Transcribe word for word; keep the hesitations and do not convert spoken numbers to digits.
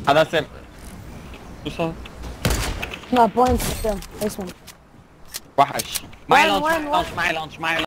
هذا سيف. وصل. No, points still. This one. وحش. معي وين- لانش وين- معي لانش معي لانش معي